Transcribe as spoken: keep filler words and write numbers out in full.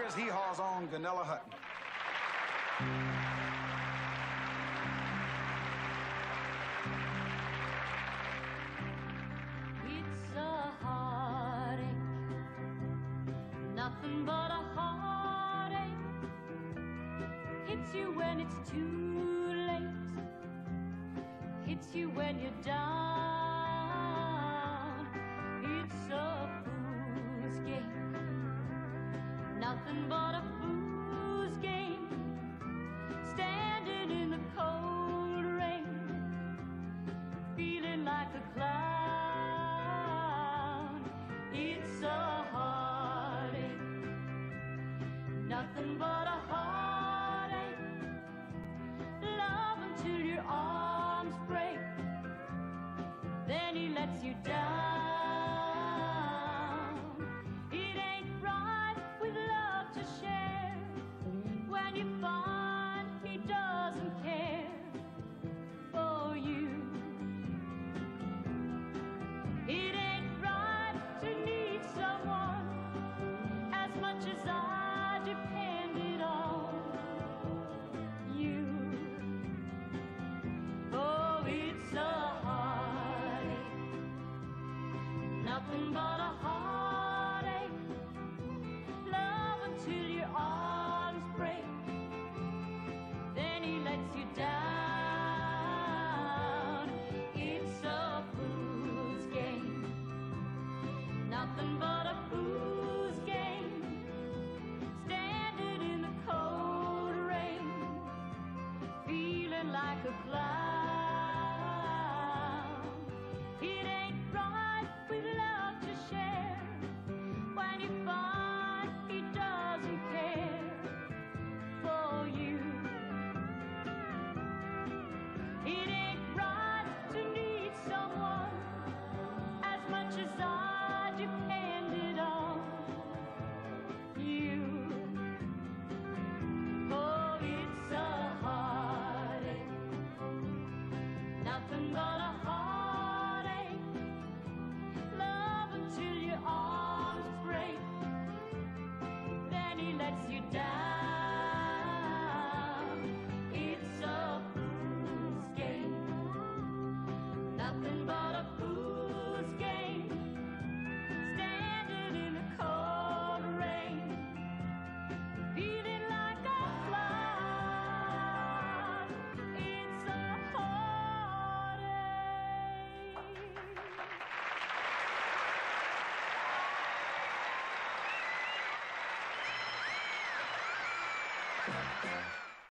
Here's Hee Haw's own Gunilla Hutton. It's a heartache, nothing but a heartache. Hits you when it's too late, hits you when you're down. It's a fool's game, nothing but a fool's game. Standing in the cold rain, feeling like a clown. It's a heartache, nothing but a heartache. Love until your arms break, then he lets you down. It ain't right with love to share, when you find he doesn't care for you. It ain't right to need someone as much as I depended on you. Oh, it's a heartache, nothing but a heartache. Love until your arms break, then he lets you down. It's a fool's game, nothing but a fool's game. Standing in the cold rain, feeling like a clown. It ain't right with love to share, when you find he doesn't care for you. It ain't right to need someone as much as I depended on you. Oh, it's a heartache, nothing but a heartache. Love until your arms break, then he lets you down. It's a fool's game, nothing but a fool's game. Standing in the cold rain, feeling like a clown. It's a heartache.